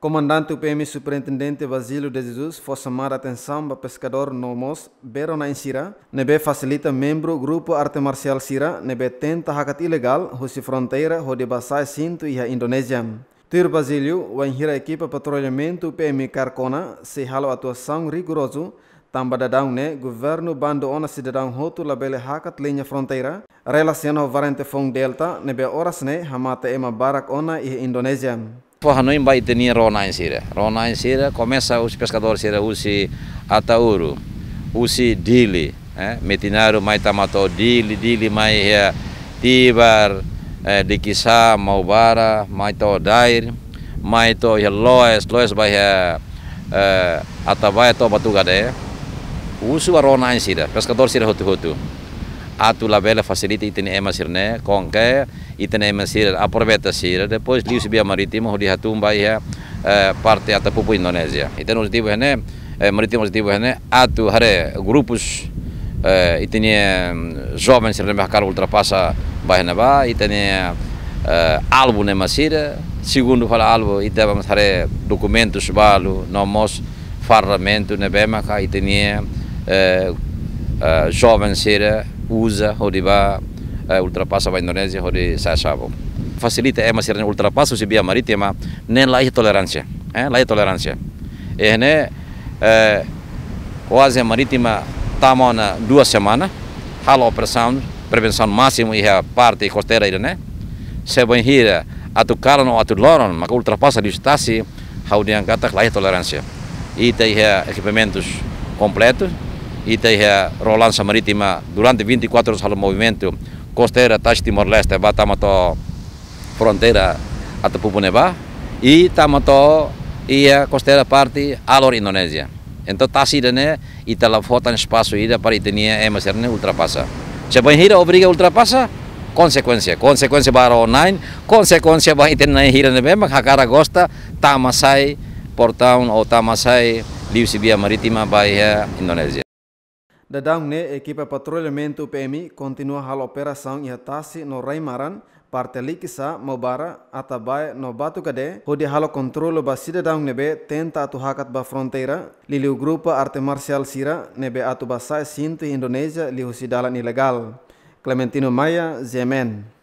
Comandante UPM Superintendente Basílio de Jesus foi chamar a atenção para pescador Nomos Bero na Insira, nebe facilita membro grupo arte marcial Sira, nebe tenta hakat ilegal, husi fronteira, hode basai cinto e a Indonésia. Tir Basílio, o enhira equipa patrulhamento UPM Carcona, se halo atuação rigoroso, tamba dadão ne, governo bando ona cidadão hotu labele hakat linha fronteira, relaciona o varante fong delta, nebe horas ne, hamata ema barak ona e Indonésia. Hanoi vai ter Rona em Sira começa os pescadores Sira usi atauru, usi dili, metinaru mai tamato dili mai tibar, dikisa maubara, mai to dair, mai to loes vai atabai to batugade, usu Rona em Sira, pescador Sira hotu. Atu labela facilita itene ema sirne, konke itene ema sir aproveita sir, depois liu sibia marítimo di hatumba ia parte ata pupu Indonésia. Itene positivo hene marítimo positivo hene atu hare grupos itene jovens sirne bahkar ultrapassa bahena ba itene albo ne masira, segundo fala albo itaba hare documentos balu nomos parlamento ne bema ka itene jovens sir usa hodiba ultrapassa a Indonésia hodi sasabo facilita ema sirne ultrapassa se via marítima nem lá tolerância ne quase marítima tamona 2 semanas halo operação prevenção máximo e a parte costeira né se bem hira atu carno atu loron maka ultrapassa distância haudian kata lá tolerância e tem equipamentos completos e tem a rolança marítima durante 24 horas no movimento costeira taxa Timor-Leste vai tamato fronteira até Pupuneba e tamato e a costeira parte alor Indonésia. Então tá assim né e tá lá falta espaço ida para itenia emaserne ultrapassa. Se bem hira obriga ultrapassa consequência para online consequência vai itenia hira né mesmo hakara gosta tamasai portão ou tamasai liu sibia marítima vai Indonésia. Dadang ne equipa patrulhamento UPM continua hal operação e atasi no Raimaran, parte Likisa, Mobara, Atabai, no Batugade, onde halo controlo ba cidadão nebe tenta atu hakat ba fronteira, liliu grupo arte marcial Sira, nebe atu basai cinto Indonésia liu sidalan ilegal. Clementino Maia, Zemen.